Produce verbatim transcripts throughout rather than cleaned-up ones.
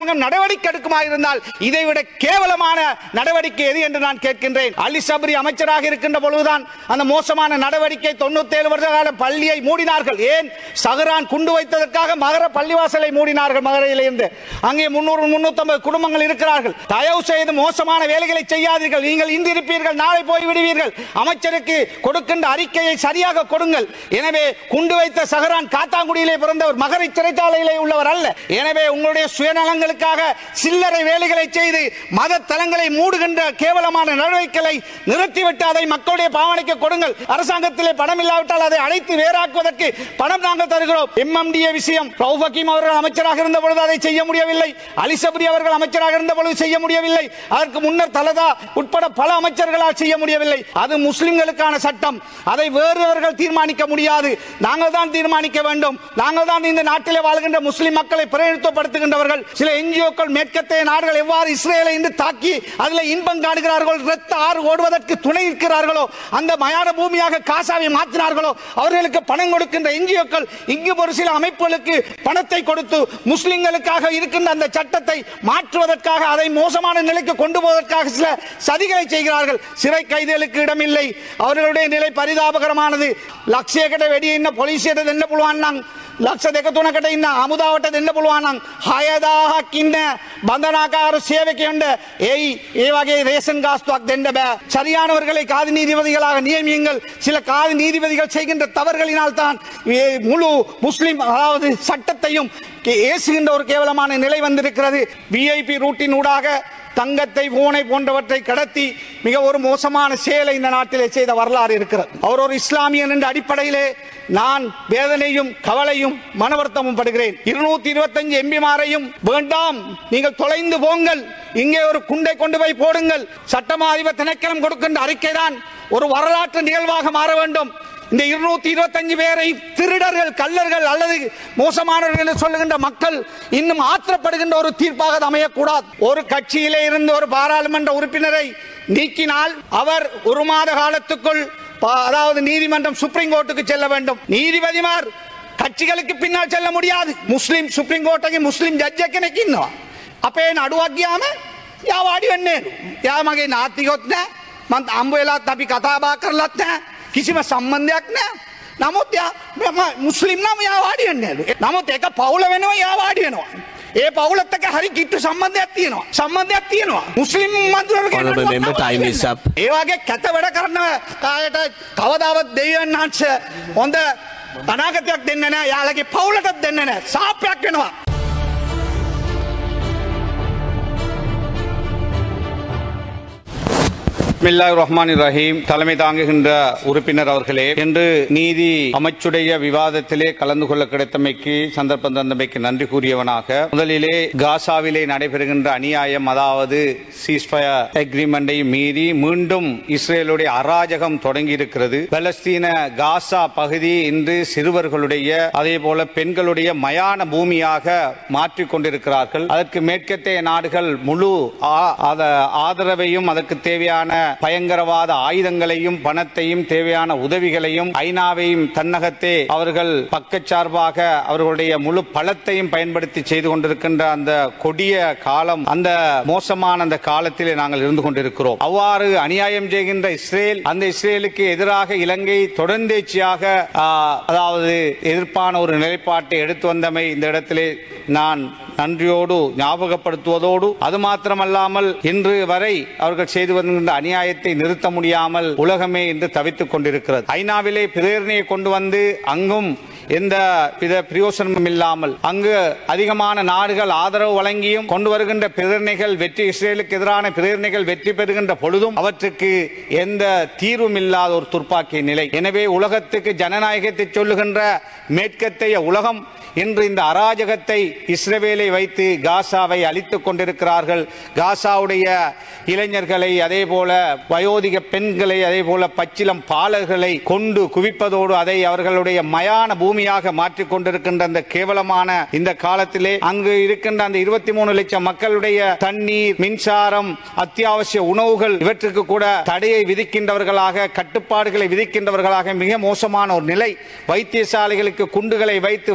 நடவடிக்கை எடுக்குமாக இருந்தால் இதைவிட கேவலமான நடவடிக்கை எது என்று நான் கேட்கின்றேன். அலி சப்ரி அமைச்சராக இருக்கின்ற பொழுதுதான் அந்த மோசமான நடவடிக்கை தொண்ணூத்தி ஏழு வருட கால பள்ளியை மூடினார்கள். ஏன்? சஹரான் குண்டு வைத்ததற்காக மகர பள்ளிவாசலை மூடினார்கள். மகரையிலிருந்து அங்கே முன்னூறு முன்னூத்தி ஐம்பது குடும்பங்கள் இருக்கிறார்கள். தயவு செய்து மோசமான வேலைகளை செய்யாதீர்கள். நீங்கள் இன்று இருப்பீர்கள், நாளை போய் விடுவீர்கள். அமைச்சருக்கு கொடுக்கின்ற அறிக்கையை சரியாக கொடுங்கள். எனவே குண்டு வைத்த சஹரான் காத்தாங்குடியிலே பிறந்தவர், மகரை சிறைச்சாலையிலே உள்ளவர் அல்ல. எனவே உங்களுடைய சுயநலங்களுக்கு சில்லறை வேலைகளை செய்து மத தலங்களை மூடுகின்ற கேவலமான நடவடிக்கைகளை நிறுத்திவிட்டு அதை மக்களுடைய பாவனைக்கு கொடுங்கள். அரசாங்கத்திலே பணம் இல்லாவிட்டால் அதை அழைத்து வேறாக்குவதற்கு பணம் நாங்கள் தருகிறோம். எம்எம்டிஏ விஷயம், ரவுஃப் ஹக்கீம் அவர்கள் அமைச்சராக இருந்த பொழுது அதை செய்ய முடியவில்லை. அலி சப்ரி அவர்கள் அமைச்சராக இருந்த பொழுது செய்ய முடியவில்லை. அதற்கு முன்னர் தலதா உட்பட பல அமைச்சர்களால் செய்ய முடியவில்லை. அது முஸ்லிம்களுக்கான சட்டம். அதை வேறவர்கள் தீர்மானிக்க முடியாது. நாங்கள் தான் தீர்மானிக்க வேண்டும். நாங்கள் தான் இந்த நாட்டிலே வாழ்கின்ற முஸ்லிம் மக்களை பிரதிநிதித்துவப்படுத்துகின்றவர்கள். சில என்ஜிஓக்கள் மேற்கத்தைய நாடுகள் எவ்வாறு இஸ்ரேலை இன்று தாக்கி அதில் இன்பம் காணுகிறார்கள், இரத்த ஆறு ஓடுவதற்கு துணை இருக்கிறார்களோ, அந்த மயான பூமியாக காசாவை மாற்றினார்களோ, அவர்களுக்கு பணம் கொடுக்கின்ற என்ஜிஓக்கள் இங்கு ஒரு சில அமைப்புகளுக்கு பணத்தை கொடுத்து முஸ்லிம்களுக்காக இருக்கின்ற அந்த சட்டத்தை மாற்றுவதற்காக, அதை மோசமான நிலைக்கு கொண்டு போவதற்காக சில சதிகளை செய்கிறார்கள். சிறை கைதிகளுக்கு இடமில்லை. அவர்களுடைய நிலை பரிதாபகரமானது. லட்சியකට වැඩි ඉන්න පොලිසියට දෙන්න පුළුවන් නම් ලක්ෂ දෙක තුනකට ඉන්න හමුදාවට දෙන්න පුළුවන් නම් හය දහසක් ඉන්න බන්ධනාකාර சேவකයන්ට ஏய் ඒ වගේ ரேஷன் காஸ்துවක් දෙන්න බෑ. சரியானவர்களை காதி நீதிபதிகளாக நியமியுங்கள். சில காதி நீதிபதிகள் செய்கின்ற தவறுகளினால் தான் முழு முஸ்லிம் அதாவது சட்டத்தையும் ஏசுகின்ற ஒரு கேவலமான நிலை வந்திருக்கிறது. விஐபி ரூட்டின் ஊடாக தங்கத்தை, போனை போன்றவற்றை கடத்தி மிக ஒரு மோசமான செயலை இந்த நாட்டிலே செய்த வரலாறு இருக்கிறது. அவர் ஒரு இஸ்லாமியன் என்ற அடிப்படையிலே நான் வேதனையும் கவலையும் மனவருத்தமும் படுகிறேன். இருநூத்தி இருபத்தி அஞ்சு எம்பிமாரையும் வேண்டாம், நீங்கள் தொலைந்து போங்கள், இங்கே ஒரு குண்டை கொண்டு போய் போடுங்கள். சட்டமா அதிபர் திணைக்களம் கொடுக்கின்ற அறிக்கை தான் ஒரு வரலாற்று நிகழ்வாக மாற வேண்டும். இந்த இருநூத்தி இருபத்தி அஞ்சு பேரை திருடர்கள், கள்ளர்கள் அல்லது மோசமானவர்கள் என்று சொல்லுகின்ற மக்கள் இன்னும் ஆத்திரப்படுகின்ற ஒரு தீர்ப்பாக அமையக்கூடாது. ஒரு கட்சியிலே இருந்து ஒரு பாராளுமன்ற உறுப்பினரை நீக்கினால் அவர் ஒரு மாத காலத்துக்குள் அதாவது நீதிமன்றம் சுப்ரீம் கோர்ட்டுக்கு செல்ல வேண்டும். நீதிபதிமார் கட்சிகளுக்கு பின்னால் செல்ல முடியாது. முஸ்லிம் சுப்ரீம் கோர்ட்டுக்கு முஸ்லிம் ஜட்ஜ் කෙනෙක් අපේ නඩුවක් ගියාම යා වාඩි වෙන්නේ නෑ. යා මගේ නාතිකොත් නෑ. මං අම්බ වෙලාත් අපි කතා බහ කරලත් නෑ. කිසිම සම්බන්ධයක් නෑ. නමුත් යා මුස්ලිම් නම් යා වාඩි වෙන්නේ නෑලු. නමුත් ඒක පවුල වෙනවා, යා වාඩි වෙනවා. ඒ පවුලත් එක්ක හරි කිට්ටු සම්බන්ධයක් තියෙනවා. සම්බන්ධයක් තියෙනවා. මුස්ලිම් මන්ත්‍රීවරුගේ time is up. ඒ වගේ කැත වැඩ කරන කායට කවදාවත් දෙවියන් වහන්සේ හොඳ අනාගතයක් දෙන්නේ නැහැ. යාළගේ පවුලටත් දෙන්නේ නැහැ. සාපයක් වෙනවා. பிஸ்மில்லாஹிர் ரஹ்மானிர் ரஹீம். தலைமை தாங்குகின்ற உறுப்பினர் அவர்களே, இன்று நீதி அமைச்சுடைய விவாதத்திலே கலந்து கொள்ள கிடைத்தமைக்கு, சந்தர்ப்பம் தந்தமைக்கு நன்றி கூறியவனாக, முதலிலே காசாவிலே நடைபெறுகின்ற அநியாயம், அதாவது சீஸ்ஃபயர் அக்ரிமெண்டை மீறி மீண்டும் இஸ்ரேலுடைய அராஜகம் தொடங்கி இருக்கிறது. பலஸ்தீன காசா பகுதி இன்று சிறுவர்களுடைய அதே போல பெண்களுடைய மயான பூமியாக மாற்றிக் கொண்டிருக்கிறார்கள். அதற்கு மேற்கத்திய நாடுகள் முழு ஆதரவையும் அதற்கு தேவையான பயங்கரவாத ஆயுதங்களையும் பணத்தையும் தேவையான உதவிகளையும் ஐநாவையும் தன்னகத்தே அவர்கள் பக்கச்சார்பாக அவர்களுடைய முழு பலத்தையும் பயன்படுத்தி செய்து கொண்டிருக்கின்ற அந்த கொடிய காலம், அந்த மோசமான அந்த காலத்திலே நாங்கள் இருந்து கொண்டிருக்கிறோம். அவ்வாறு அநியாயம் செய்கின்ற இஸ்ரேல், அந்த இஸ்ரேலுக்கு எதிராக இலங்கை தொடர்ந்தேச்சியாக அதாவது எதிர்ப்பான ஒரு நிலைப்பாட்டை எடுத்து வந்தமை இந்த இடத்திலே நான் நன்றியோடு ஞாபகப்படுத்துவதோடு, அது மாத்திரமல்லாமல் இன்று வரை அவர்கள் செய்து வருகின்ற அநியாயத்தை நிறுத்த முடியாமல் உலகமே இன்று தவித்துக் கொண்டிருக்கிறது. ஐநாவிலே பிரேரணையை கொண்டு வந்து அங்கும் எந்த வித பிரயோசனமும் இல்லாமல் அங்கு அதிகமான நாடுகள் ஆதரவு வழங்கியும் கொண்டு வருகின்ற பிரேரணைகள் வெற்றி, இஸ்ரேலுக்கு எதிரான பிரேரணைகள் வெற்றி பெறுகின்ற பொழுதும் அவற்றுக்கு எந்த தீர்வும் இல்லாத ஒரு துர்ப்பாக்கிய நிலை. எனவே உலகத்துக்கு ஜனநாயகத்தை சொல்லுகின்ற மேற்கத்தைய உலகம் இன்று இந்த அராஜகத்தை இஸ்ரவேலை வைத்து காசாவை அழித்துக் கொண்டிருக்கிறார்கள். காசாவுடைய இளைஞர்களை, அதே போல வயோதிக பெண்களை, அதே போல பச்சிலம் பாலர்களை கொண்டு குவிப்பதோடு அதை அவர்களுடைய மயான பூமியாக மாற்றிக் கொண்டிருக்கின்ற அந்த கேவலமான இந்த காலத்திலே அங்கு இருக்கின்ற அந்த இருபத்தி மூணு லட்சம் மக்களுடைய தண்ணீர், மின்சாரம், அத்தியாவசிய உணவுகள் இவற்றுக்கு கூட தடையை விதிக்கின்றவர்களாக, கட்டுப்பாடுகளை விதிக்கின்றவர்களாக மிக மோசமான ஒரு நிலை. வைத்தியசாலைகளுக்கு குண்டுகளை வைத்து வைத்தியசாலை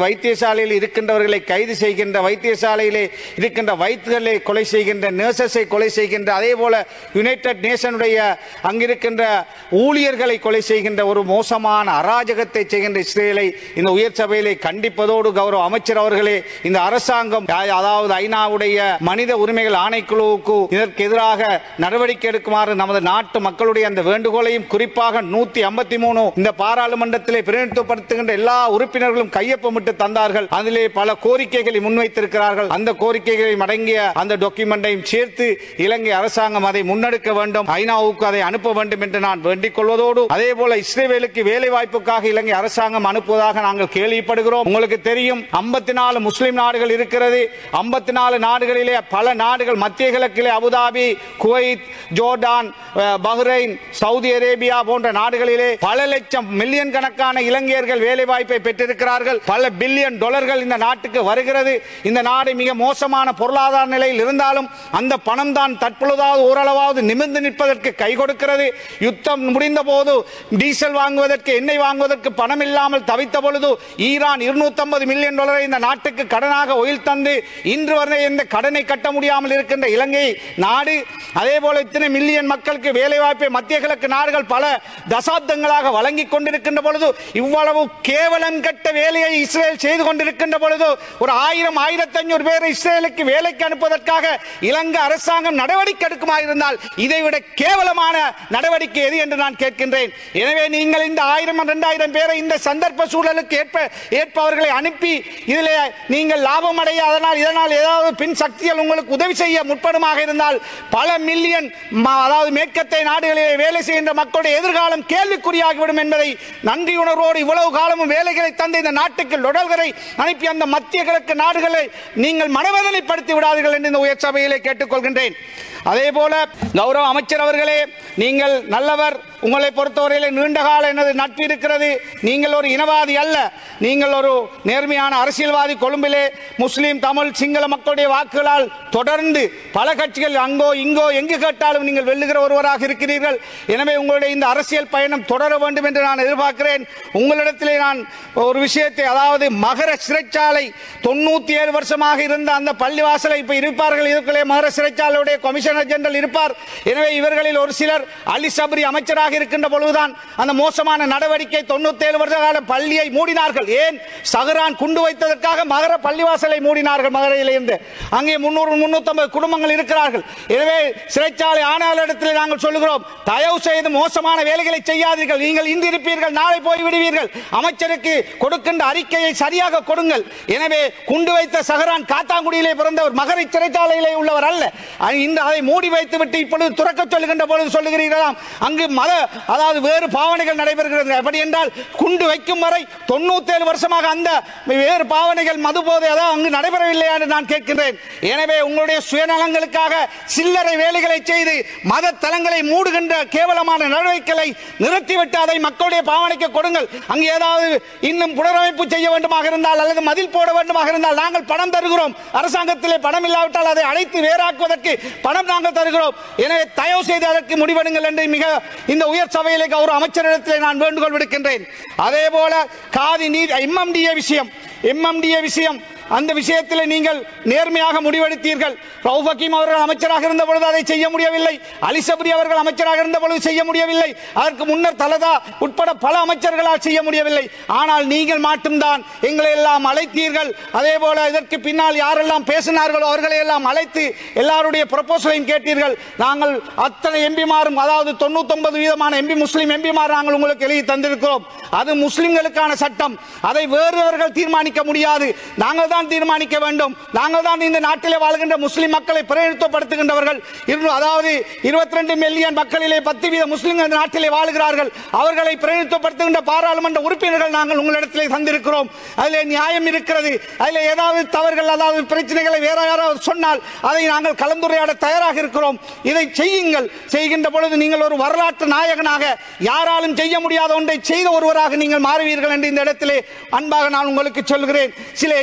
வைத்தியசாலையில் இருக்கின்றவர்களை கைது செய்கின்ற, வைத்தியசாலையிலே இருக்கின்ற வைத்தியர்களை கொலை செய்கின்ற, நர்சஸை கொலை செய்கின்ற, அதே போல யுனைடெட் நேஷனுடைய அங்கிருக்கின்ற ஊழியர்களை கொலை செய்கின்ற ஒரு மோசமான அராஜகத்தை செய்கின்ற இஸ்ரேலை இந்த உயர் சபையிலே கண்டிப்பதோடு கௌரவ அமைச்சர் அவர்களே, இந்த அரசாங்கம் அதாவது ஐநாவுடைய மனித உரிமைகள் ஆணைக்குழுவுக்கு இதற்கு எதிராக நடவடிக்கை எடுக்குமாறு நமது நாட்டு மக்களுடைய அந்த வேண்டுகோளையும், குறிப்பாக நூத்தி ஐம்பத்தி மூணு இந்த பாராளுமன்றத்திலே பிரதிநிதித்துவப்படுத்துகின்ற எல்லா உறுப்பினர்களும் கையொப்பமிட்டு தந்தார்கள். அதிலே பல கோரிக்கைகளை முன்வைத்திருக்கிறார்கள். அந்த கோரிக்கைகளை அடங்கிய அந்த டாக்குமெண்டையும் சேர்த்து இலங்கை அரசாங்கம் அதை முன்னெடுக்க வேண்டும், ஐநாவுக்கு அதை அனுப்ப வேண்டும் என்று நான் வேண்டிக் கொள்வதோடு, அதே போல இஸ்ரேலுக்கு வேலை வாய்ப்புக்காக இலங்கை அரசாங்கம் அனுப்புவதாக நாங்கள் கேள்விப்படுகிறோம். உங்களுக்கு தெரியும், ஐம்பத்தி நாலு முஸ்லிம் நாடுகள் இருக்கிறது. ஐம்பத்தி நாலு நாடுகளிலே பல நாடுகள் மத்திய கிழக்கிலே Abu Dhabi, Kuwait, Jordan, Bahrain, Saudi Arabia போன்ற நாடுகளிலே பல லட்சம் மில்லியன் கணக்கான இலங்கையர்கள் வேலை வாய்ப்பை பெற்றிருக்கிறார்கள். பல பில்லியன் டாலர்கள் இந்த நாட்டுக்கு வருகிறது. இந்த நாடு மிக மோசமான பொருளாதார நிலையில் இருந்தாலும் அந்த பணம் தான் தற்பொழுதாவது ஓரளவாவது நிமிர்ந்து நிற்பதற்கு கை கொடுக்கிறது. யுத்தம் முடிந்த போது டீசல் வாங்குவதற்கு, எண்ணெய் வாங்குவதற்கு பணம் இல்லாமல் தவித்த பொழுது ஈரான் இருநூத்தி ஐம்பது மில்லியன் டாலரை இந்த நாட்டுக்கு கடனாக ஒயில் தந்து இன்று வரை இந்த கடனை கட்ட முடியாமல் இருக்கின்ற இலங்கை நாடு, அதே போல இத்தனை மில்லியன் மக்களுக்கு வேலை வாய்ப்பை மத்திய கிழக்கு நாடுகள் பல தசாப்தங்களாக வழங்கி கொண்டிருக்கின்ற பொழுது, இவ்வளவு கேவலம் கட்ட வேலையை இஸ்ரேல் செய்து கொண்டிருக்கின்ற பொழுது, ஒரு ஆயிரம் ஆயிரத்தி ஐநூறு பேரை இஸ்ரேலுக்கு வேலைக்கு அனுப்புவதற்காக இலங்கை அரசாங்கம் நடவடிக்கை எடுக்குமாக இருந்தால் இதைவிட கேவலமான நடவடிக்கை எது என்று நான் கேட்கின்றேன். எனவே நீங்கள் இந்த ஆயிரம் இரண்டாயிரம் பேரை இந்த சந்தர்ப்ப சூழலுக்கு ஏற்ப ஏற்பவர்களை அனுப்பி இதிலே நீங்கள் லாபம் அடைய, அதனால் இதனால் ஏதாவது பின் சக்திகள் உங்களுக்கு உதவி செய்ய முற்படுமாக இருந்தால் பல மில்லியன் அதாவது மேற்கத்திய நாடுகளிலே வேலை செய்கின்ற மக்களுடைய எதிர்காலம் கேள்விக்குறியாகிவிடும் என்பதை நன்றி உணர்வோடு இவ்வளவு காலமும் வேலைகளை தந்த இந்த நாட்டுக்கு டொலர்களை அனுப்பி அந்த மத்திய கிழக்கு நாடுகளை நீங்கள் மனவேதனைப்படுத்தி விடாதீர்கள் என்று இந்த உயர் சபையிலே கேட்டுக்கொள்கின்றேன். அதே போல கௌரவ அமைச்சர் அவர்களே, நீங்கள் நல்லவர். உங்களை பொறுத்தவரையில் நீண்டகால எனது நட்பு இருக்கிறது. நீங்கள் ஒரு இனவாதி அல்ல, நீங்கள் ஒரு நேர்மையான அரசியல்வாதி. கொழும்பிலே முஸ்லீம், தமிழ், சிங்கள மக்களுடைய வாக்குகளால் தொடர்ந்து பல கட்சிகள் அங்கோ இங்கோ எங்கு கேட்டாலும் நீங்கள் வெல்லுகிற ஒருவராக இருக்கிறீர்கள். எனவே உங்களுடைய இந்த அரசியல் பயணம் தொடர வேண்டும் என்று நான் எதிர்பார்க்கிறேன். உங்களிடத்திலே நான் ஒரு விஷயத்தை, அதாவது மகர சிறைச்சாலை தொண்ணூத்தி ஏழு வருஷமாக இருந்த அந்த பள்ளிவாசலை இப்ப இருப்பார்கள், இதுக்குள்ளே மகர சிறைச்சாலையுடைய கமிஷனர் ஜெனரல் இருப்பார். எனவே இவர்களில் ஒரு சிலர் அலி சப்ரி அமைச்சராக இருக்கின்ற பொழுதுதான் அந்த மோசமான நடவடிக்கை தொண்ணூத்தி ஏழு வருஷ கால பள்ளியை மூடினார்கள். ஏன்? சஹரான் குண்டு வைத்ததற்காக மகர பள்ளிவாசலை மூடினார்கள். மகரையிலிருந்து அங்கே முன்னூறு முன்னூத்தி ஐம்பது குடும்பங்கள் இருக்கிறார்கள். எனவே சிறைச்சாலை ஆணையாளரிடத்தில் நாங்கள் சொல்லுகிறோம், தயவு செய்து மோசமான வேலைகளை செய்யாதீர்கள். நீங்கள் இன்று இருப்பீர்கள், நாளை போய் விடுவீர்கள். அமைச்சருக்கு கொடுக்கின்ற அறிக்கையை சரியாக கொடுங்கள். எனவே குண்டு வைத்த சஹரான் காத்தாங்குடியிலே பிறந்தவர், மகரை சிறைச்சாலையிலே உள்ளவர் அல்ல. இந்த அதை மூடி வைத்து விட்டு இப்பொழுது துறக்க சொல்லுகின்ற பொழுது சொல்லுகிறீர்களாம் அங்கு மத அதாவது வேறு பாவனைகள் நடைபெறுகிறது. அப்படி என்றால் குண்டு வைக்கும் வரை தொண்ணூத்தி ஏழு வருஷமாக அந்த வேறு பாவனைகள் மது போதை அதாவது அங்கு நடைபெறவில்லை என்று நான் கேட்கின்றேன். எனவே உங்களுடைய சுயநலங்களுக்காக சில்லறை வேலைகளை செய்து மத தலங்களை மூடுகின்ற கேவலமான நடவடிக்கைகளை நிறுத்திவிட்டு அதை மக்களுடைய பாவனைக்கு கொடுங்கள். அங்கு ஏதாவது இன்னும் புனரமைப்பு செய்ய வேண்டுமாக இருந்தால் அல்லது மதில் போட வேண்டுமாக இருந்தால் நாங்கள் பணம் தருகிறோம். அரசாங்கத்திலே பணம் இல்லாவிட்டால் அதை அழைத்து வேறாக்குவதற்கு பணம் நாங்கள் தருகிறோம். எனவே தயவு செய்து அதற்கு முடிவெடுங்கள் என்று மிக இந்த உயர் சபையிலே கௌரவ அமைச்சரிடத்தில் நான் வேண்டுகோள் விடுக்கின்றேன். அதே போல காதி நீதி எம்எம்டிஏ விஷயம் எம்எம்டிஏ விஷயம் அந்த விஷயத்தில் நீங்கள் நேர்மையாக முடிவெடுத்தீர்கள். ரவுஃப் ஹக்கீம் அவர்கள் அமைச்சராக இருந்த பொழுது அதை செய்ய முடியவில்லை. அலி சப்ரி அவர்கள் அமைச்சராக இருந்த பொழுது செய்ய முடியவில்லை. அதற்கு முன்னர் தலதா உட்பட பல அமைச்சர்களால் செய்ய முடியவில்லை. ஆனால் நீங்கள் மட்டும்தான் எங்களை எல்லாம் அழைத்தீர்கள். அதே போல இதற்கு பின்னால் யாரெல்லாம் பேசினார்களோ அவர்களை எல்லாம் அழைத்து எல்லாருடைய ப்ரொபோசலையும் கேட்டீர்கள். நாங்கள் அத்தனை எம்பிமாரும் அதாவது தொண்ணூத்தி ஒன்பது வீதமான எம்பி முஸ்லிம் எம்பிமார் நாங்கள் உங்களுக்கு எழுதி தந்திருக்கிறோம். அது முஸ்லிம்களுக்கான சட்டம். அதை வேறவர்கள் தீர்மானிக்க முடியாது. நாங்கள் தீர்மானிக்க வேண்டும். நாங்கள் தான் இந்த நாட்டிலே வாழ்கின்ற முஸ்லிம் மக்களை பிரதிநிதித்துவப்படுத்துகின்றவர்கள். அதாவது இருபத்தி ரெண்டு மில்லியன் மக்களிலே பத்து வீத முஸ்லிம்கள் இந்த நாட்டிலே வாழ்கிறார்கள். அவர்களை பிரதிநிதித்துவப்படுத்துகின்ற பாராளுமன்ற உறுப்பினர்கள் நாங்கள் உங்களிடத்திலே தந்திருக்கிறோம். அதில் நியாயம் இருக்கிறது. அதில் ஏதாவது தவறுகள் அதாவது பிரச்சனைகளை வேற யாராவது சொன்னால் அதை நாங்கள் கலந்துரையாட தயாராக இருக்கிறோம். இதை செய்யுங்கள். செய்கின்ற பொழுது நீங்கள் ஒரு வரலாற்று நாயகனாக யாராலும் செய்ய முடியாத ஒன்றை செய்த ஒருவராக நீங்கள் மாறுவீர்கள் என்று இந்த இடத்திலே அன்பாக நான் உங்களுக்கு சொல்கிறேன். சில என்ஜிஓக்கள்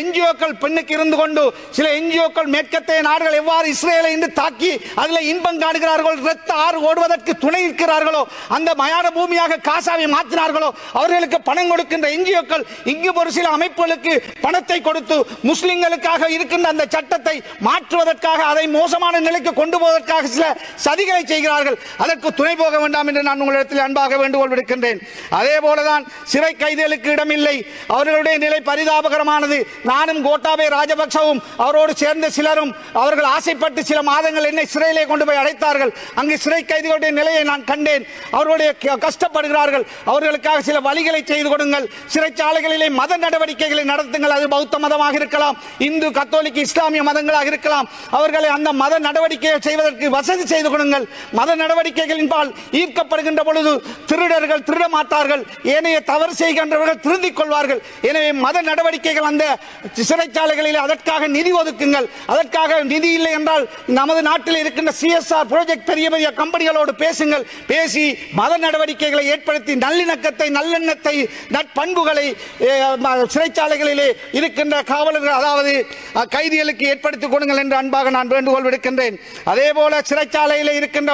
என்ஜிஓக்கள் பெண்ணுக்கு இருந்து கொண்டு சில என்ஜிஓக்கள் மேற்கத்திய நாடுகள் எவ்வாறு இஸ்ரேலை இன்று தாக்கி அதில் இன்பம் காணுகிறார்கள், இரத்த ஆறு ஓடுவதற்கு துணை நிற்கிறார்களோ, அந்த மயான பூமியாக காசாவை மாற்றினார்களோ, அவர்களுக்கு பணம் கொடுக்கின்ற என்ஜிஓக்கள் இங்கு ஒரு சில அமைப்புகளுக்கு பணத்தை கொடுத்து முஸ்லிம்களுக்காக இருக்கின்ற அந்த சட்டத்தை மாற்றுவதற்காக அதை மோசமான நிலைக்கு கொண்டு போவதற்காக சில சதிகளை செய்கிறார்கள். அதற்கு துணை போக வேண்டாம் என்று நான் உங்களிடத்தில் அன்பாக வேண்டுகோள் விடுக்கின்றேன். அதே போலதான் சிறை கைதிகளுக்கு இடமில்லை. அவர்களுடைய நிலை பரிதாபகரமானது. நானும் கோட்டாபே ராஜபக்சவும் அவரோடு சேர்ந்த சிலரும் அவர்கள் ஆசைப்பட்டு சில மாதங்கள் என்னை சிறையிலே கொண்டு போய் அடைத்தார்கள். அங்கு சிறை கைதிகளுடைய நிலையை நான் கண்டேன். அவர்களுடைய கஷ்டப்படுகிறார்கள். அவர்களுக்காக சில வழிகளை செய்து கொடுங்கள். சிறைச்சாலைகளிலே மத நடவடிக்கைகளை நடத்துங்கள். அது பௌத்த மதமாக இருக்கலாம், இந்து கத்தோலிக்க இஸ்லாமிய மதங்களாக இருக்கலாம். அவர்களை அந்த மத நடவடிக்கையை செய்வதற்கு வசதி செய்து கொடுங்கள். மத நடவடிக்கைகளின் பால் ஈர்க்கப்படுகின்ற பொழுது திருடர்கள் திருட மாட்டார்கள், ஏனைய தவறு செய்கின்றவர்கள் திருந்திக் கொள்வார்கள். எனவே மத நடவடிக்கைகள் அந்த சிறைச்சாலைகளில் அதற்காக நிதி ஒதுக்குங்கள். அதற்காக நிதி இல்லை என்றால் நமது நாட்டில் இருக்கின்ற சிஎஸ்ஆர் ப்ராஜெக்ட் பெரிய பெரிய கம்பெனிகளோடு பேசுங்கள். பேசி மத நடவடிக்கைகளை ஏற்படுத்தி நல்லிணக்கத்தை, நல்லெண்ணத்தை, நட்பண்புகளை சிறைச்சாலைகளிலே இருக்கின்ற காவலர்கள் அதாவது கைதிகளுக்கு ஏற்படுத்திக் கொடுங்கள் என்று அன்பாக நான் வேண்டுகோள் விடுக்கின்றேன். அதே போல சிறைச்சாலையில் இருக்கின்ற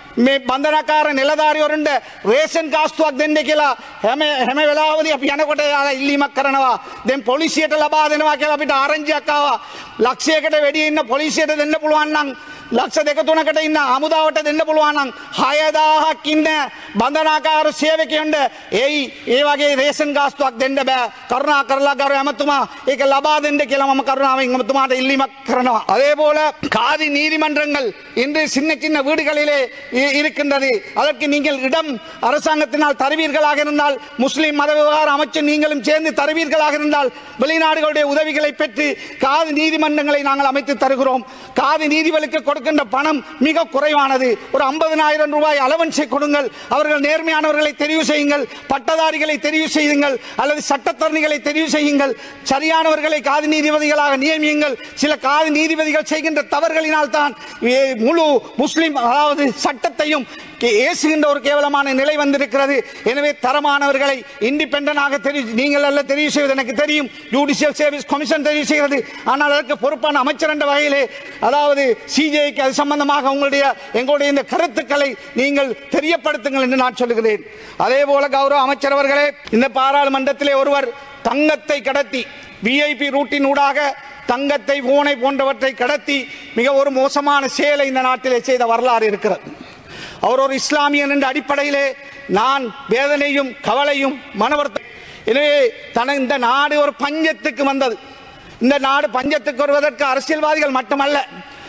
බන්ධනකාර නිලධාරිවරුන්ට රේෂන් කාස්තුවක් දෙන්න කියලා හැම හැම වෙලාවෙදී අපි යනකොට ඉල්ලීමක් කරනවා. දැන් පොලිසියට ලබා දෙනවා කියලා අපිට ආරංචියක් ආවා. ලක්ෂයකට වැඩි ඉන්න පොලිසියට දෙන්න පුළුවන් නම් ලක්ෂ දෙක තුනකට ඉන්න හමුදාවට දෙන්න පුළුවන් නම් හය දහසක් ඉන්න බන්ධනාකාර සේවකයන්ට එයි ඒ වගේ රේෂන් කාස්තුවක් දෙන්න බෑ. කරුණා කරලා ගරු ඇමතුමා ඒක ලබා දෙන්න කියලා මම කරුණාවෙන් ඇමතුමාට ඉල්ලීමක් කරනවා. அதே போல காதி நீதிமன்றங்கள் இன்று சின்ன சின்ன வீடுகளிலே இருக்கின்றது. அதற்கு நீங்கள் இடம் அரசாங்கத்தினால் தருவீர்களாக இருந்தால், முஸ்லிம் மத விவகார அமைச்சு நீங்களும் சேர்ந்து தருவீர்களாக இருந்தால் வெளிநாடுகளுடைய உதவிகளை பெற்று காதி நீதிமன்றங்களை நாங்கள் அமைத்து தருகிறோம். காதி நீதிபதிகளுக்கு கொடுக்கின்ற பணம் மிக குறைவானது. ஒரு ஐம்பதினாயிரம் ரூபாய் அலவன்ஸை கொடுங்கள். அவர்கள் நேர்மையானவர்களை தெரிவு செய்யுங்கள், பட்டதாரிகளை தெரிவு செய்யுங்கள், அல்லது சட்டத்தரணிகளை தெரிவு செய்யுங்கள், சரியானவர்களை காதி நீதிபதிகளாக நியமியுங்கள். சில காதி நீதிபதிகள் செய்கின்ற தவறுகளினால் தான் முழு முஸ்லிம் அதாவது சட்டத்தையும் ஏசுகின்ற ஒரு கேவலமான நிலை வந்திருக்கிறது. எனவே தரமானவர்களை இண்டிபெண்டன்டாக தெரிவு நீங்கள் அல்ல தெரிவு செய்வது எனக்கு தெரியும், ஜுடிஷியல் சர்வீஸ் கமிஷன் தெரிவு செய்கிறது. ஆனால் அதற்கு பொறுப்பான அமைச்சர் என்ற வகையிலே அதாவது சிஜேக்கு அது சம்பந்தமாக உங்களுடைய எங்களுடைய இந்த கருத்துக்களை நீங்கள் தெரியப்படுத்துங்கள் என்று நான் சொல்லுகிறேன். அதே போல கௌரவ அமைச்சர் அவர்களே, இந்த பாராளுமன்றத்திலே ஒருவர் தங்கத்தை கடத்தி விஐபி ரூட்டின் ஊடாக தங்கத்தை போனை போன்றவற்றை கடத்தி மிக ஒரு மோசமான செயலை இந்த நாட்டிலே செய்த வரலாறு இருக்கிறது. அவர் ஒரு இஸ்லாமியன் என்ற அடிப்படையிலே நான் வேதனையும் கவலையும் மனவர்த்த. எனவே தன இந்த நாடு ஒரு பஞ்சத்துக்கு வந்தது. இந்த நாடு பஞ்சத்துக்கு வருவதற்கு அரசியல்வாதிகள் மட்டுமல்ல,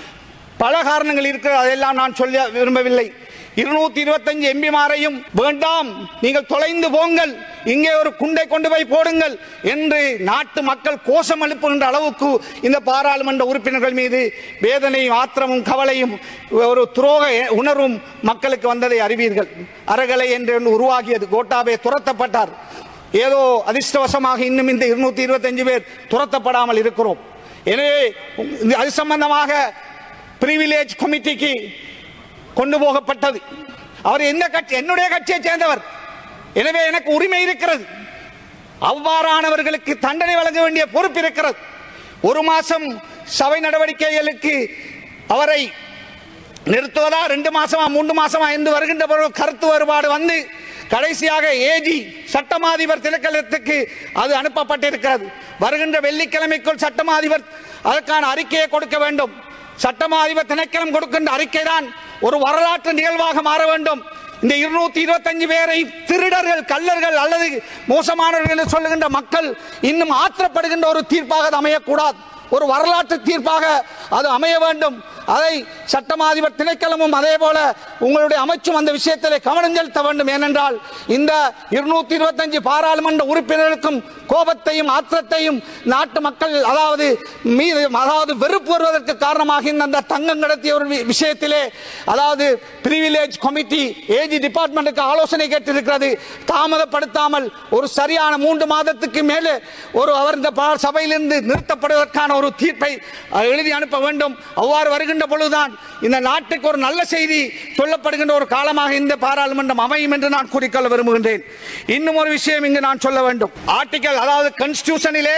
பல காரணங்கள் இருக்கிறது. அதெல்லாம் நான் சொல்ல விரும்பவில்லை. இருநூத்தி இருபத்தஞ்சு எம்பிமாரையும் வேண்டாம், நீங்கள் தொலைந்து போங்கள், இங்கே ஒரு குண்டை கொண்டு போய் போடுங்கள் என்று நாட்டு மக்கள் கோஷம் எழுப்புகின்ற அளவுக்கு இந்த பாராளுமன்ற உறுப்பினர்கள் மீது வேதனையும் ஆத்திரமும் கவலையும் ஒரு துரோக உணர்வும் மக்களுக்கு வந்ததை அறிவீர்கள். அறகலை என்று உருவாகியது. கோட்டாபே துரத்தப்பட்டார். ஏதோ அதிர்ஷ்டவசமாக இன்னும் இந்த இருநூத்தி இருபத்தஞ்சு பேர் துரத்தப்படாமல் இருக்கிறோம். எனவே அது சம்பந்தமாக பிரிவிலேஜ் கமிட்டிக்கு கொண்டு போகப்பட்டது. அவர் என்ன கட்சி? என்னுடைய கட்சியை சேர்ந்தவர். எனவே எனக்கு உரிமை இருக்கிறது. அவ்வாறானவர்களுக்கு தண்டனை வழங்க வேண்டிய பொறுப்பு இருக்கிறது. ஒரு மாசம் சபை நடவடிக்கைகளுக்கு அவரை நிறுத்துவதா, ரெண்டு மாசமா மூன்று மாசமா என்று வருகின்ற கருத்து வேறுபாடு வந்து கடைசியாக ஏஜி சட்டமாதிபர் திணைக்களத்துக்கு அது அனுப்பப்பட்டிருக்கிறது. வருகின்ற வெள்ளிக்கிழமைக்குள் சட்டமாதிபர் அதற்கான அறிக்கையை கொடுக்க வேண்டும். சட்டமாதிபர் திணைக்களம் கொடுக்கின்ற அறிக்கை தான் ஒரு வரலாற்று நிகழ்வாக மாற வேண்டும். இந்த இருநூத்தி இருபத்தஞ்சு பேரை திருடர்கள், கள்ளர்கள் அல்லது மோசமானவர்கள் சொல்லுகின்ற மக்கள் இன்னும் ஆத்திரப்படுகின்ற ஒரு தீர்ப்பாக அமையக்கூடாது. ஒரு வரலாற்று தீர்ப்பாக அது அமைய வேண்டும். அதை சட்டமாதிபர் திணைக்களமும் அதே போல உங்களுடைய அமைச்சும் அந்த விஷயத்திலே கவனம் செலுத்த வேண்டும். ஏனென்றால் இந்த இருநூத்தி இருபத்தஞ்சு பாராளுமன்ற உறுப்பினருக்கும் கோபத்தையும் ஆத்திரத்தையும் நாட்டு மக்கள் அதாவது மீது அதாவது வெறுப்பு வருவதற்கு காரணமாக இந்த தங்கம் கடத்திய ஒரு விஷயத்திலே அதாவது பிரிவிலேஜ் கமிட்டி ஏஜி டிபார்ட்மெண்ட்டுக்கு ஆலோசனை கேட்டிருக்கிறது. தாமதப்படுத்தாமல் ஒரு சரியான மூன்று மாதத்துக்கு மேலே ஒரு அவர் இந்த சபையிலிருந்து நிறுத்தப்படுவதற்கான ஒரு தீர்ப்பை எழுதி அனுப்ப வேண்டும். அவ்வாறு வருகின்ற பொழுதுதான் இந்த நாட்டுக்கு ஒரு நல்ல செய்தி சொல்லப்படுகின்ற ஒரு காலமாக இந்த பாராளுமன்றம் அமையும் என்று நான் கூறிக்கொள்ள விரும்புகின்றேன். இன்னும் ஒரு விஷயம் இங்கு நான் சொல்ல வேண்டும். ஆர்டிகல் அதாவது கான்ஸ்டிடியூஷனிலே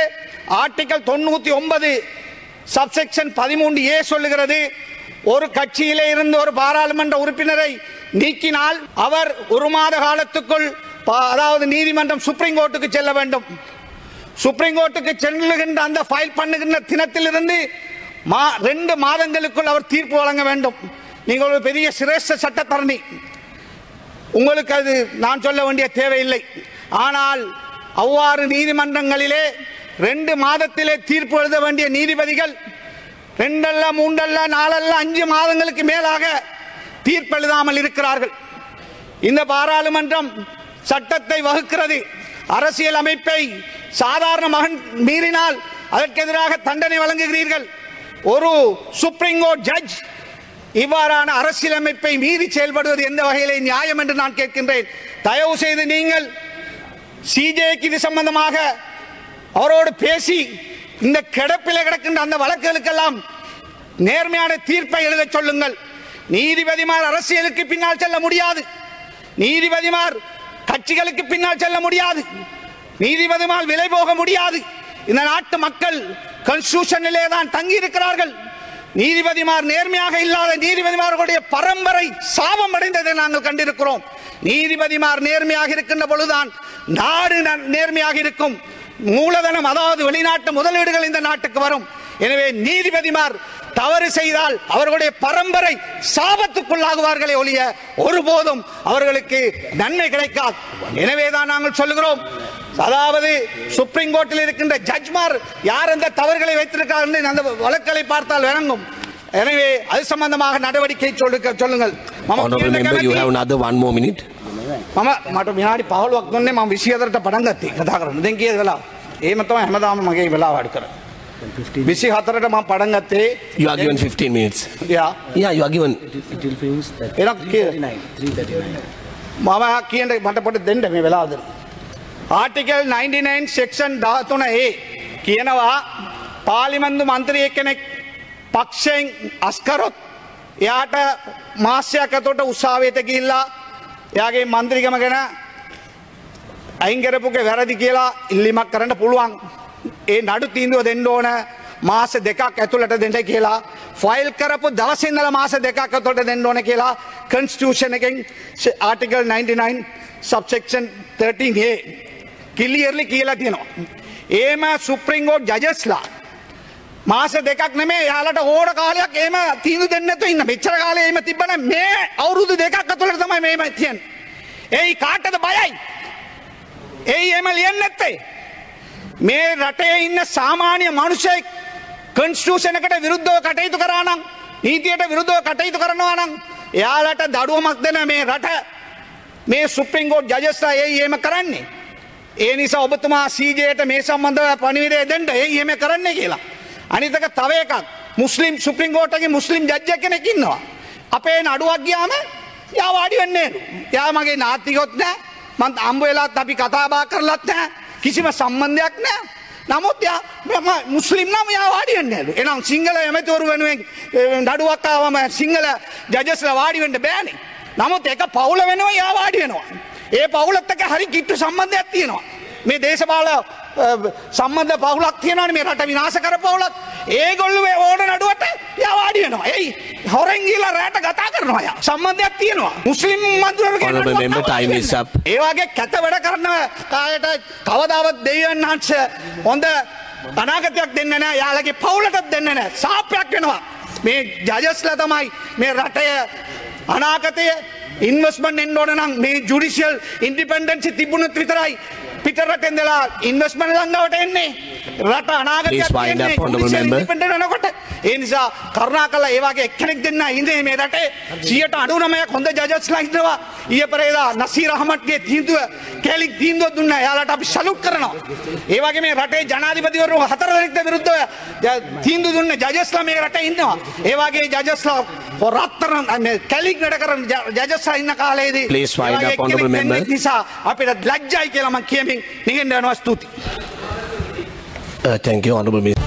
ஆர்டிகல் தொண்ணூத்தி ஒன்பது சப்செக்ஷன் பதிமூன்று ஏ சொல்லுகிறது, ஒரு கட்சியிலே இருந்து ஒரு பாராளுமன்ற உறுப்பினரை நீக்கினால் அவர் ஒரு மாத காலத்துக்குள் அதாவது நீதிமன்றம் சுப்ரீம் கோர்ட்டுக்கு செல்ல வேண்டும். சுப்ரீம் கோர்ட்டுக்கு செல்லுகின்ற அந்த ஃபைல் பண்ணுகின்ற தினத்திலிருந்து ரெண்டு மாதங்களுக்குள் அவர் தீர்ப்பு வழங்க வேண்டும். நீங்கள் ஒரு பெரிய சிரேஷ்ட சட்டத்தரணி, உங்களுக்கு அது நான் சொல்ல வேண்டிய தேவையில்லை. ஆனால் அவ்வாறு நீதிமன்றங்களிலே ரெண்டு மாதத்திலே தீர்ப்பு எழுத வேண்டிய நீதிபதிகள் ரெண்டல்ல மூன்றல்ல நாலல்ல அஞ்சு மாதங்களுக்கு மேலாக தீர்ப்பு எழுதாமல் இருக்கிறார்கள். இந்த பாராளுமன்றம் சட்டத்தை வகுக்கிறது. அரசியல் அமைப்பை சாதாரண மகன் மீறினால் அதற்கு எதிராக தண்டனை வழங்குகிறீர்கள். ஒரு சுப்ரீம் கோர்ட் ஜட்ஜ் இவ்வாறான அரசியலமைப்பை மீறி செயல்படுவது எந்த வகையிலே நியாயம் என்று நான் கேட்கின்றேன். தயவு செய்து நீங்கள் சிஜேக்கு இது சம்பந்தமாக அவரோடு பேசி இந்த கிடப்பில் கிடக்கின்ற அந்த வழக்குகளுக்கெல்லாம் நேர்மையான தீர்ப்பை எழுத சொல்லுங்கள். நீதிபதிமார் அரசியலுக்கு பின்னால் செல்ல முடியாது, நீதிபதிமார் கட்சிகளுக்கு பின்னால் செல்ல முடியாது, நீதிபதிமார் விலை போக முடியாது. இந்த நாட்டு மக்கள் கான்ஸ்டிடியூஷனிலே தான் தங்கி இருக்கிறார்கள். நீதிபதிமார் நேர்மையாக இல்லாத நீதிபதிமார்களுடைய பரம்பரை சாபம் அடைந்ததை நாங்கள் கண்டிருக்கிறோம். நீதிபதிமார் நேர்மையாக இருக்கின்ற பொழுதுதான் நாடு நேர்மையாக இருக்கும். மூலதனம் அதாவது வெளிநாட்டு முதலீடுகள் இந்த நாட்டுக்கு வரும். எனவே நீதிபதிமார் தவறு செய்தால் அவர்களுடைய பரம்பரை சாபத்துக்குள்ளாகுவார்களே ஒழிய ஒருபோதும் அவர்களுக்கு நன்மை கிடைக்காது. எனவேதான் நாங்கள் சொல்லுகிறோம், அதாவது சுப்ரீம் கோர்ட்டில் இருக்கின்ற ஜட்ஜ்மார் யார் அந்த தவறுகளை வைத்திருக்கிறார்கள் அந்த வழக்குகளை பார்த்தால் விளங்கும். எனவே அது சம்பந்தமாக நடவடிக்கை சொல்லுங்கள். මම මට විනාඩි පහළොවක් දුන්නේ මම විසි හතරට පටන් ගත්තේ කතා කරන්න. දැන් කීයද වෙලා? එහෙම තමයි හැමදාම මගේ වෙලාව අඩු කරන්නේ. විසි හතරට මම පටන් ගත්තේ. You are given fifteen minutes. Yeah. Yeah, you are given. It will finish at three thirty-nine. මම කියන්නේ මට පොඩ්ඩක් දෙන්න මේ වෙලාව දෙන්න. ආටිකල් ninety-nine section thirteen A කියනවා පාර්ලිමේන්තු මන්ත්‍රී කෙනෙක් පක්ෂයෙන් අස්කරොත් එයාට මාසයක් ඇතුළත උසාවියට ගිහිල්ලා එයාගේ මන්ත්‍රීකම ගැන අයින් කරපුගේ වැරදි කියලා ඉල්ලීමක් කරන්න පුළුවන්. ඒ නඩු තීන්දුව දෙන්න ඕන මාස දෙකක් ඇතුළත දෙන්න කියලා, ෆයිල් කරපු දවසේ ඉඳලා මාස දෙකක් ඇතුළත දෙන්න ඕන කියලා කන්ස්ටිටියුෂන් එකෙන් article ninety-nine subsection thirteen A clearly කියලා තියෙනවා. එහෙම සුප්‍රීම කෝට් ජජස්ලා මාස දෙකක් නෙමෙයි යාලට ඕන කාලයක් එහෙම තීන්දුව දෙන්න නැතුව ඉන්න. මෙච්චර කාලේ එහෙම තිබ්බනම් මේ අවුරුදු දෙකක් ඇතුළත තමයි මේම තියන්නේ. ඒයි කාටද බයයි? ඒයි එහෙම ලියන්නේ නැත්තේ. මේ රටේ ඉන්න සාමාන්‍ය මිනිසෙක් කන්ස්ටිටියුෂන් එකට විරුද්ධව කටයුතු කරා නම්, නීතියට විරුද්ධව කටයුතු කරනවා නම් එයාලට දඩුවමක් දෙන මේ රට මේ සුප්‍රීම කෝට් ජජස්ලා ඒයි එහෙම කරන්නේ. ඒ නිසා ඔබතුමා සීජේට මේ සම්බන්ධව පණිවිඩය දෙන්න ඒයි එහෙම කරන්නේ කියලා. අනිත් එක තව එකක්, මුස්ලිම් සුප්‍රීම කෝට්ටගේ මුස්ලිම් ජජ් කෙනෙක් ඉන්නවා. අපේ නඩුවක් ගියාම යා වාඩි වෙන්නේ නෑ. යා මගේ නාතිකොත් නෑ, මං අම්බ වෙලාත් අපි කතා බහ කරලත් නෑ, කිසිම සම්බන්ධයක් නෑ. නමුත් යා මුස්ලිම් නම් යා වාඩි වෙන්නේ නෑලු. එහෙනම් සිංහල එමෙතිවරු වෙනුවෙන් නඩුවක් ආවම සිංහල ජජස්ලා වාඩි වෙන්න බෑනේ. නමුත් එක පවුල වෙනවා යා වාඩි වෙනවා. ඒ පවුලත් එක්ක හරි කිට්ටු සම්බන්ධයක් තියෙනවා. මේ දේශපාල සම්බන්ධ පවුලක් තියෙනවානේ මේ රට විනාශ කරපු පවුලක්. ඒගොල්ලෝ මේ ඕන නඩුවට යා වාඩි වෙනවා. එයි හොරෙන් ගිහලා රැට කතා කරනවා යා. සම්බන්ධයක් තියෙනවා. මුස්ලිම් මන්ත්‍රීවරුගේ Honorable member, time is up. ඒ වගේ කැත වැඩ කරන කායට කවදාවත් දෙවියන් වහන්සේ හොඳ අනාගතයක් දෙන්නේ නැහැ. යාළගේ පවුලටත් දෙන්නේ නැහැ. සාපයක් වෙනවා. මේ ජජස්ලා තමයි මේ රටේ අනාගතය ඉන්වෙස්ට්මන්ට් එන්න ඕන නම් මේ ජුඩිෂියල් ඉන්ඩිපෙන්ඩන්සි තිබුණොත් විතරයි පිටරට ඉඳලා ඉන්වෙස්ට්මන්ට් ළඟවට එන්නේ. රට අනාගතයක් ඉන්ඩිපෙන්ඩන්ට් වෙනකොට ඒ නිසා කරුණාකරලා ඒ වගේ එක්කෙනෙක් දෙන්න ඉන්නේ මේ රටේ සියයට අනූනවයක් හොඳ ජජස්ලා ඉන්නවා. ඊයේ පෙරේදා නසීර් අහමඩ්ගේ තීන්දුව කැලික් තීන්දුව දුන්නා. එයාලට අපි සලූට් කරනවා. ඒ වගේ මේ රටේ ජනාධිපතිවරු හතර දෙනෙක්ට විරුද්ධව තීන්දුව දුන්න ජජස්ලා මේ රටේ ඉන්නවා. ඒ වගේ ජජස්ලා රත්තරන් කැලික් වැඩ කරන ජජස්ලා ඉන්න කාලේදී Please wind up, honorable member. නිසා අපිට ලැජ්ජයි කියලා මම කියමින් නිකන් යනවා. ස්තුතියි. Uh, thank you, honorable minister.